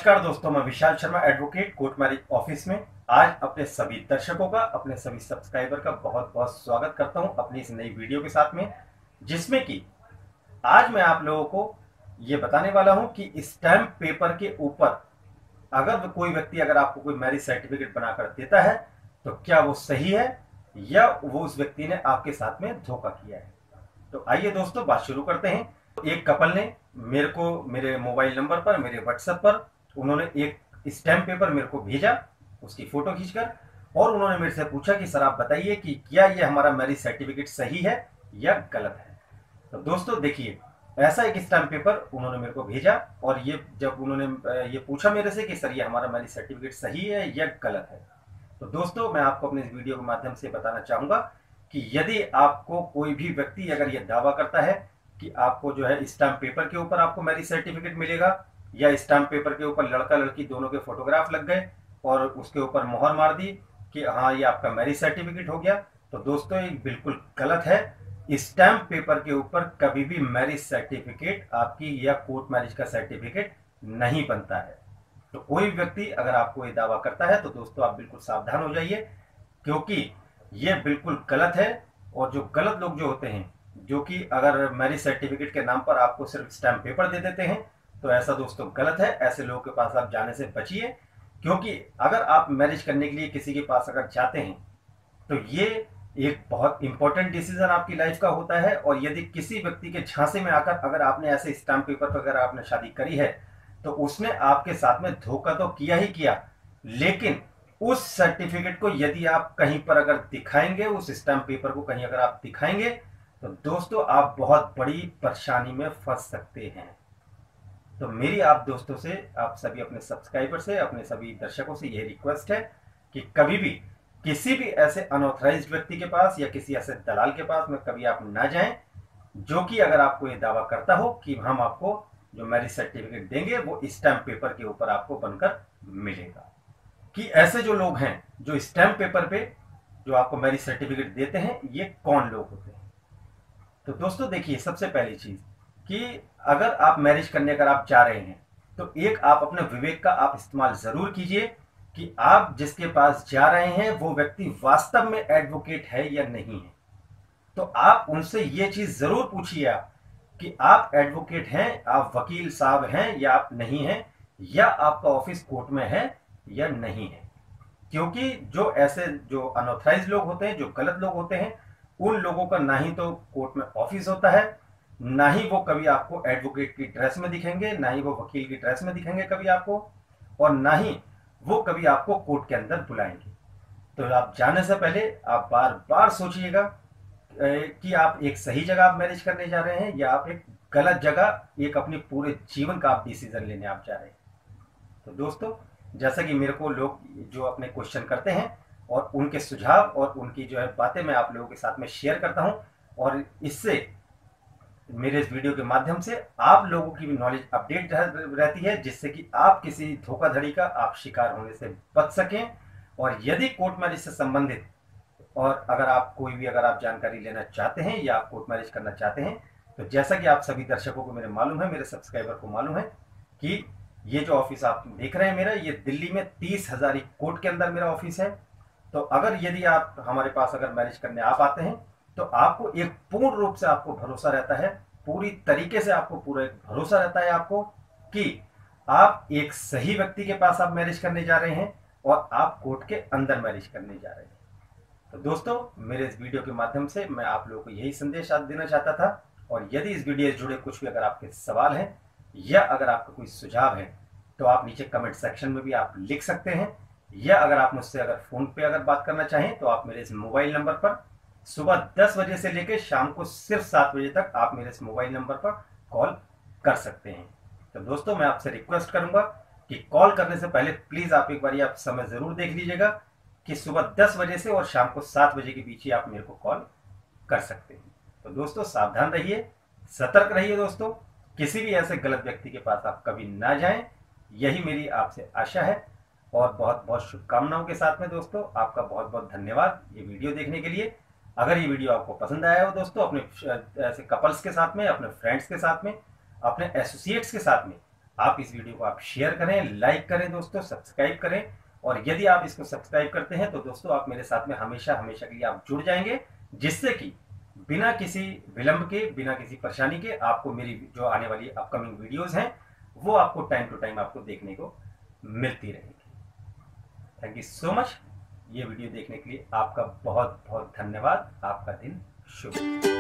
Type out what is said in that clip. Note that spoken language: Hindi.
नमस्कार दोस्तों, मैं Vishal Sharma advocate court marriage office में आज अपने सभी दर्शकों का, अपने सभी सब्सक्राइबर का बहुत बहुत स्वागत करता हूं अपनी इस नई वीडियो के साथ में, जिसमें कि आज मैं आप लोगों को ये बताने वाला हूं कि स्टैम्प पेपर के ऊपर अगर कोई व्यक्ति अगर आपको कोई मैरिज सर्टिफिकेट बनाकर देता है तो क्या वो सही है या वो उस व्यक्ति ने आपके साथ में धोखा किया है। तो आइए दोस्तों, बात शुरू करते हैं। एक कपल ने मेरे को मेरे मोबाइल नंबर पर, मेरे व्हाट्सएप पर उन्होंने एक स्टैम्प पेपर मेरे को भेजा, उसकी फोटो खींचकर, और उन्होंने मेरे से पूछा कि सर आप बताइए कि क्या ये हमारा मैरिज सर्टिफिकेट सही है या गलत है। तो दोस्तों देखिए, ऐसा एक स्टैम्प पेपर उन्होंने मेरे को भेजा, और ये जब उन्होंने ये पूछा मेरे से कि सर ये हमारा मैरिज सर्टिफिकेट सही है या गलत है, तो दोस्तों मैं आपको अपने इस वीडियो के माध्यम से बताना चाहूंगा कि यदि आपको कोई भी व्यक्ति अगर ये दावा करता है कि आपको जो है स्टैम्प पेपर के ऊपर आपको मैरिज सर्टिफिकेट मिलेगा, या स्टैम्प पेपर के ऊपर लड़का लड़की दोनों के फोटोग्राफ लग गए और उसके ऊपर मोहर मार दी कि हाँ ये आपका मैरिज सर्टिफिकेट हो गया, तो दोस्तों ये बिल्कुल गलत है। स्टैम्प पेपर के ऊपर कभी भी मैरिज सर्टिफिकेट आपकी या कोर्ट मैरिज का सर्टिफिकेट नहीं बनता है। तो कोई व्यक्ति अगर आपको ये दावा करता है तो दोस्तों आप बिल्कुल सावधान हो जाइए, क्योंकि ये बिल्कुल गलत है। और जो गलत लोग जो होते हैं, जो कि अगर मैरिज सर्टिफिकेट के नाम पर आपको सिर्फ स्टैम्प पेपर दे देते हैं, तो ऐसा दोस्तों गलत है। ऐसे लोगों के पास आप जाने से बचिए, क्योंकि अगर आप मैरिज करने के लिए किसी के पास अगर जाते हैं तो ये एक बहुत इंपॉर्टेंट डिसीजन आपकी लाइफ का होता है। और यदि किसी व्यक्ति के झांसे में आकर अगर आपने ऐसे स्टैम्प पेपर पर अगर आपने शादी करी है तो उसने आपके साथ में धोखा तो किया ही किया, लेकिन उस सर्टिफिकेट को यदि आप कहीं पर अगर दिखाएंगे, उस स्टैम्प पेपर को कहीं अगर आप दिखाएंगे, तो दोस्तों आप बहुत बड़ी परेशानी में फंस सकते हैं। तो मेरी आप दोस्तों से, आप सभी अपने सब्सक्राइबर से, अपने सभी दर्शकों से यह रिक्वेस्ट है कि कभी भी किसी भी ऐसे अनऑथराइज्ड व्यक्ति के पास या किसी ऐसे दलाल के पास में कभी आप ना जाएं, जो कि अगर आपको ये दावा करता हो कि हम आपको जो मैरिज सर्टिफिकेट देंगे वो स्टैम्प पेपर के ऊपर आपको बनकर मिलेगा। कि ऐसे जो लोग हैं जो स्टैम्प पेपर पे जो आपको मैरिज सर्टिफिकेट देते हैं, ये कौन लोग होते हैं। तो दोस्तों देखिए, सबसे पहली चीज कि अगर आप मैरिज करने अगर आप जा रहे हैं तो एक आप अपने विवेक का आप इस्तेमाल जरूर कीजिए कि आप जिसके पास जा रहे हैं वो व्यक्ति वास्तव में एडवोकेट है या नहीं है। तो आप उनसे ये चीज जरूर पूछिए आप कि आप एडवोकेट हैं, आप वकील साहब हैं या आप नहीं हैं, या आपका ऑफिस कोर्ट में है या नहीं है। क्योंकि जो ऐसे जो अनऑथराइज्ड लोग होते हैं, जो गलत लोग होते हैं, उन लोगों का ना ही तो कोर्ट में ऑफिस होता है, ना ही वो कभी आपको एडवोकेट की ड्रेस में दिखेंगे, ना ही वो वकील की ड्रेस में दिखेंगे कभी आपको, और ना ही वो कभी आपको कोर्ट के अंदर बुलाएंगे। तो आप जाने से पहले आप बार बार सोचिएगा कि आप एक सही जगह आप मैरिज करने जा रहे हैं या आप एक गलत जगह, एक अपने पूरे जीवन का आप डिसीजन लेने आप जा रहे हैं। तो दोस्तों जैसा कि मेरे को लोग जो अपने क्वेश्चन करते हैं और उनके सुझाव और उनकी जो है बातें मैं आप लोगों के साथ में शेयर करता हूं, और इससे मेरे इस वीडियो के माध्यम से आप लोगों की भी नॉलेज अपडेट रहती है, जिससे कि आप किसी धोखाधड़ी का आप शिकार होने से बच सकें। और यदि कोर्ट मैरिज से संबंधित और अगर आप कोई भी अगर आप जानकारी लेना चाहते हैं या आप कोर्ट मैरिज करना चाहते हैं, तो जैसा कि आप सभी दर्शकों को मेरे मालूम है, मेरे सब्सक्राइबर को मालूम है कि ये जो ऑफिस आप देख रहे हैं मेरा, ये दिल्ली में 30 हजारी कोर्ट के अंदर मेरा ऑफिस है। तो अगर यदि आप हमारे पास अगर मैरिज करने आप आते हैं तो आपको एक पूर्ण रूप से आपको भरोसा रहता है, पूरी तरीके से आपको पूरा एक भरोसा रहता है आपको कि आप एक सही व्यक्ति के पास आप मैरिज करने जा रहे हैं और आप कोर्ट के अंदर मैरिज करने जा रहे हैं। तो दोस्तों मेरे इस वीडियो के माध्यम से मैं आप लोगों को यही संदेश आज देना चाहता था। और यदि इस वीडियो से जुड़े कुछ भी अगर आपके सवाल हैं या अगर आपका कोई सुझाव है तो आप नीचे कमेंट सेक्शन में भी आप लिख सकते हैं, या अगर आप मुझसे अगर फोन पे अगर बात करना चाहें तो आप मेरे इस मोबाइल नंबर पर सुबह 10 बजे से लेकर शाम को सिर्फ 7 बजे तक आप मेरे इस मोबाइल नंबर पर कॉल कर सकते हैं। तो दोस्तों मैं आपसे रिक्वेस्ट करूंगा कि कॉल करने से पहले प्लीज आप एक बार आप समय जरूर देख लीजिएगा कि सुबह 10 बजे से और शाम को 7 बजे के बीच ही आप मेरे को कॉल कर सकते हैं। तो दोस्तों सावधान रहिए, सतर्क रहिए दोस्तों, किसी भी ऐसे गलत व्यक्ति के पास आप कभी ना जाएं, यही मेरी आपसे आशा है। और बहुत बहुत शुभकामनाओं के साथ में दोस्तों आपका बहुत बहुत धन्यवाद ये वीडियो देखने के लिए। अगर ये वीडियो आपको पसंद आया हो दोस्तों, अपने ऐसे कपल्स के साथ में, अपने फ्रेंड्स के साथ में, अपने एसोसिएट्स के साथ में आप इस वीडियो को आप शेयर करें, लाइक करें दोस्तों, सब्सक्राइब करें। और यदि आप इसको सब्सक्राइब करते हैं तो दोस्तों आप मेरे साथ में हमेशा हमेशा के लिए आप जुड़ जाएंगे, जिससे कि बिना किसी विलंब के, बिना किसी परेशानी के आपको मेरी जो आने वाली अपकमिंग वीडियोस हैं वो आपको टाइम टू टाइम आपको देखने को मिलती रहेगी। Thank you so much. ये वीडियो देखने के लिए आपका बहुत बहुत धन्यवाद। आपका दिन शुभ।